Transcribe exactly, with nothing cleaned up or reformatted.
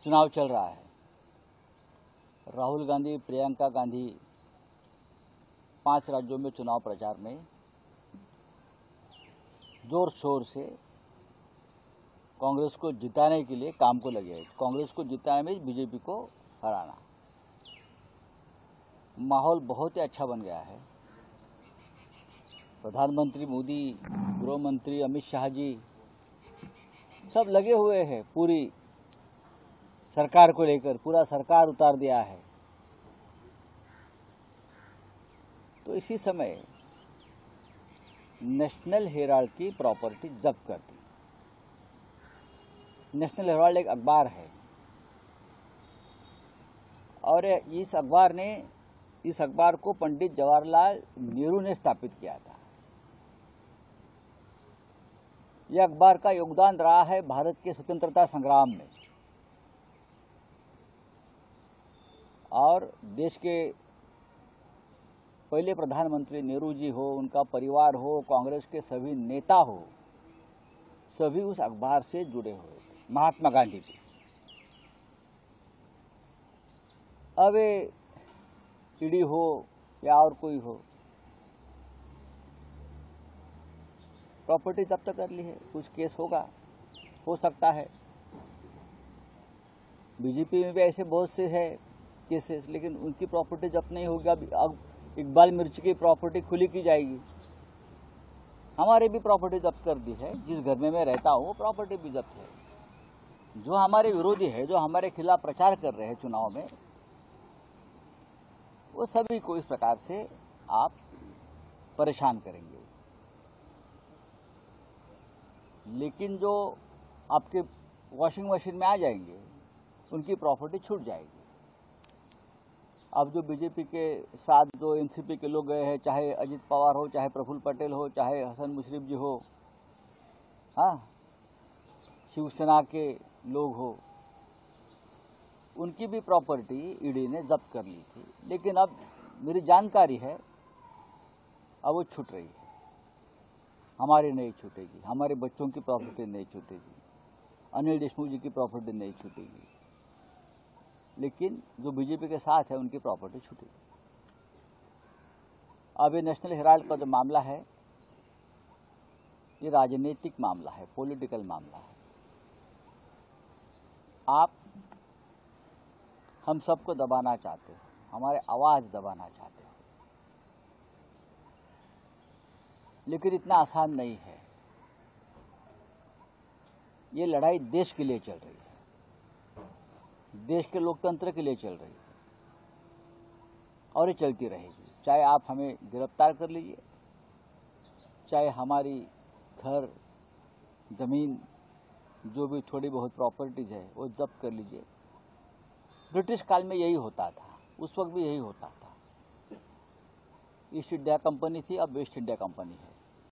चुनाव चल रहा है। राहुल गांधी, प्रियंका गांधी पांच राज्यों में चुनाव प्रचार में जोर शोर से कांग्रेस को जिताने के लिए काम को लगे हैं। कांग्रेस को जिताने में बीजेपी को हराना। माहौल बहुत ही अच्छा बन गया है। प्रधानमंत्री मोदी, गृह मंत्री अमित शाह जी सब लगे हुए हैं पूरी सरकार को लेकर। पूरा सरकार उतार दिया है। तो इसी समय नेशनल हेराल्ड की प्रॉपर्टी जब्त कर दी। नेशनल हेराल्ड एक अखबार है और इस अखबार ने इस अखबार को पंडित जवाहरलाल नेहरू ने स्थापित किया था। यह अखबार का योगदान रहा है भारत के स्वतंत्रता संग्राम में और देश के पहले प्रधानमंत्री नेहरू जी हो, उनका परिवार हो, कांग्रेस के सभी नेता हो, सभी उस अखबार से जुड़े हुए थे। महात्मा गांधी भी। अब ईडी हो या और कोई हो, प्रॉपर्टी जब्त कर ली है। कुछ केस होगा, हो सकता है। बीजेपी में भी ऐसे बहुत से है केसेस, लेकिन उनकी प्रॉपर्टी जब्त नहीं होगी। अब इकबाल मिर्ची की प्रॉपर्टी खुली की जाएगी। हमारे भी प्रॉपर्टी जब्त कर दी है। जिस घर में मैं रहता हूँ वो प्रॉपर्टी भी जब्त है। जो हमारे विरोधी है, जो हमारे खिलाफ प्रचार कर रहे हैं चुनाव में, वो सभी को इस प्रकार से आप परेशान करेंगे। लेकिन जो आपके वॉशिंग मशीन में आ जाएंगे, उनकी प्रॉपर्टी छूट जाएगी। अब जो बीजेपी के साथ जो एनसीपी के लोग गए हैं, चाहे अजित पवार हो, चाहे प्रफुल्ल पटेल हो, चाहे हसन मुशर्रफ जी हो, हाँ, शिवसेना के लोग हो, उनकी भी प्रॉपर्टी ईडी ने जब्त कर ली थी। लेकिन अब मेरी जानकारी है अब वो छूट रही है। हमारी नहीं छूटेगी, हमारे बच्चों की प्रॉपर्टी नहीं छूटेगी, अनिल देशमुख जी की प्रॉपर्टी नहीं छूटेगी, लेकिन जो बीजेपी के साथ है उनकी प्रॉपर्टी छूटेगी। अब ये नेशनल हेराल्ड का जो मामला है, ये राजनीतिक मामला है, पॉलिटिकल मामला है। आप हम सबको दबाना चाहते हो, हमारे आवाज दबाना चाहते हो, लेकिन इतना आसान नहीं है। ये लड़ाई देश के लिए चल रही है, देश के लोकतंत्र के लिए चल रही है और ये चलती रहेगी। चाहे आप हमें गिरफ्तार कर लीजिए, चाहे हमारी घर, जमीन, जो भी थोड़ी बहुत प्रॉपर्टीज है वो जब्त कर लीजिए। ब्रिटिश काल में यही होता था, उस वक्त भी यही होता था। ईस्ट इंडिया कंपनी थी, अब वेस्ट इंडिया कंपनी है।